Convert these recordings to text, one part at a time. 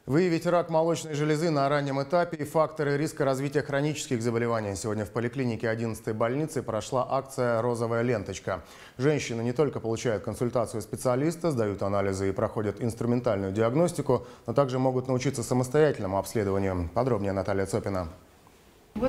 Выявить рак молочной железы на раннем этапе и факторы риска развития хронических заболеваний. Сегодня в поликлинике 11-й больницы прошла акция «Розовая ленточка». Женщины не только получают консультацию специалиста, сдают анализы и проходят инструментальную диагностику, но также могут научиться самостоятельному обследованию. Подробнее Наталья Цопина. Вот.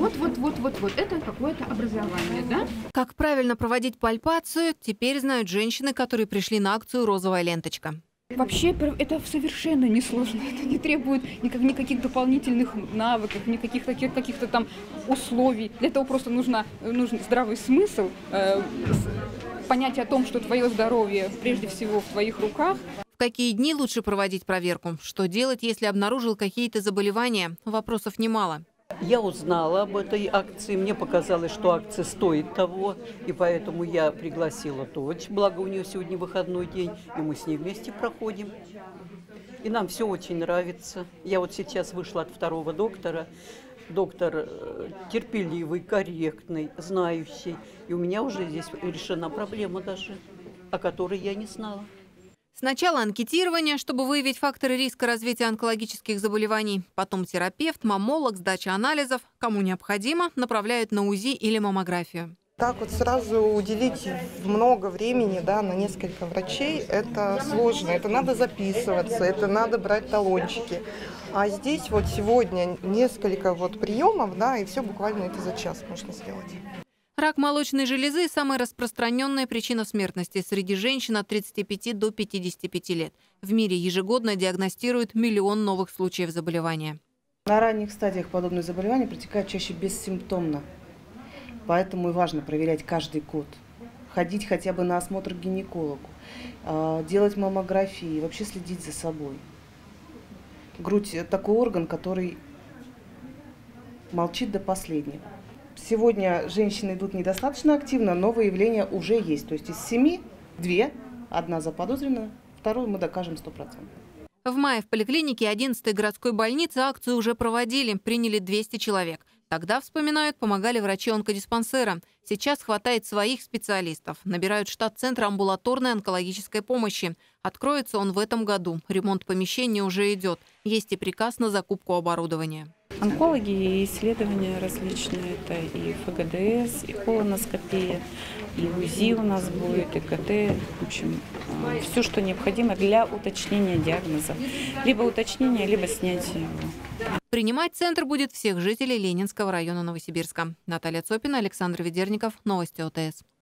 Это какое-то образование, да? Как правильно проводить пальпацию, теперь знают женщины, которые пришли на акцию «Розовая ленточка». Вообще это совершенно несложно. Это не требует никаких дополнительных навыков, никаких таких каких-то там условий. Для этого просто нужен здравый смысл, понятие о том, что твое здоровье прежде всего в твоих руках. В какие дни лучше проводить проверку? Что делать, если обнаружил какие-то заболевания? Вопросов немало. Я узнала об этой акции, мне показалось, что акция стоит того, и поэтому я пригласила дочь, благо у нее сегодня выходной день, и мы с ней вместе проходим. И нам все очень нравится. Я вот сейчас вышла от второго доктора. Доктор терпеливый, корректный, знающий. И у меня уже здесь решена проблема даже, о которой я не знала. Сначала анкетирование, чтобы выявить факторы риска развития онкологических заболеваний. Потом терапевт, маммолог, сдача анализов. Кому необходимо, направляют на УЗИ или маммографию. Так вот сразу уделить много времени, да, на несколько врачей, это сложно. Это надо записываться, это надо брать талончики. А здесь вот сегодня несколько приемов, да, и все буквально это за час можно сделать. Рак молочной железы – самая распространенная причина смертности среди женщин от 35 до 55 лет. В мире ежегодно диагностируют 1 миллион новых случаев заболевания. На ранних стадиях подобные заболевания протекают чаще бессимптомно. Поэтому и важно проверять каждый год. Ходить хотя бы на осмотр к гинекологу, делать маммографии, вообще следить за собой. Грудь – такой орган, который молчит до последнего. Сегодня женщины идут недостаточно активно, но выявления уже есть. То есть из 7 – 2, одна заподозрена, вторую мы докажем 100%. В мае в поликлинике 11-й городской больницы акцию уже проводили, приняли 200 человек. Тогда, вспоминают, помогали врачи онкодиспансера. Сейчас хватает своих специалистов. Набирают штат Центра амбулаторной онкологической помощи. Откроется он в этом году. Ремонт помещения уже идет. Есть и приказ на закупку оборудования. Онкологи и исследования различные. Это и ФГДС, и колоноскопия, и УЗИ у нас будет, и КТ. В общем, все, что необходимо для уточнения диагноза. Либо уточнения, либо снятия его. Принимать центр будет всех жителей Ленинского района Новосибирска. Наталья Цопина, Александр Ведерников. Новости ОТС.